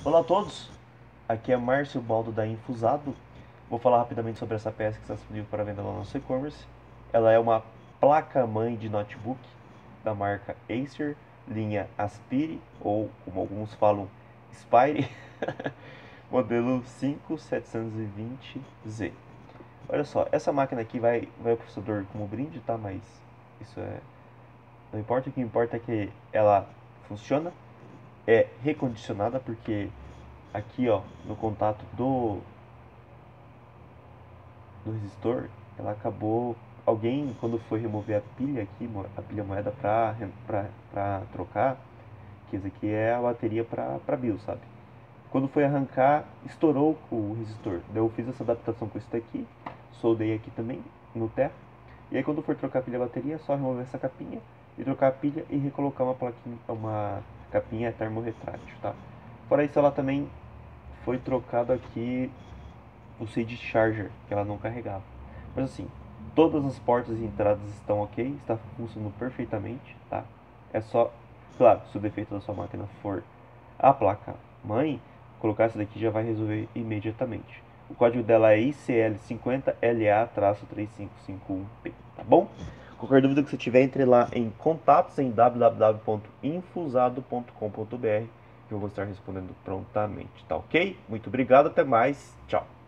Olá a todos, aqui é Márcio Baldo da Infusado. Vou falar rapidamente sobre essa peça que está disponível para venda lá no nosso e-commerce. Ela é uma placa-mãe de notebook da marca Acer, linha Aspire, ou como alguns falam, Spire, modelo 5720Z. Olha só, essa máquina aqui vai o processador como brinde, tá? Mas isso não importa, o que importa é que ela funciona, é recondicionada, porque aqui ó, no contato do resistor, ela acabou, alguém quando foi remover a pilha aqui, a pilha moeda pra trocar, que esse aqui é a bateria pra BIOS, sabe? Quando foi arrancar, estourou o resistor. Daí eu fiz essa adaptação com isso daqui, soldei aqui também, no terra. E aí quando for trocar a pilha e a bateria, é só remover essa capinha e trocar a pilha e recolocar uma plaquinha, uma capinha termorretrátil, tá? Fora isso, ela também foi trocado aqui o CD charger, que ela não carregava. Mas assim, todas as portas e entradas estão ok, está funcionando perfeitamente, tá? É só, claro, se o defeito da sua máquina for a placa mãe, colocar essa daqui já vai resolver imediatamente. O código dela é ICL50LA-3551P, tá bom? Qualquer dúvida que você tiver, entre lá em contatos em www.infusado.com.br que eu vou estar respondendo prontamente, tá ok? Muito obrigado, até mais, tchau!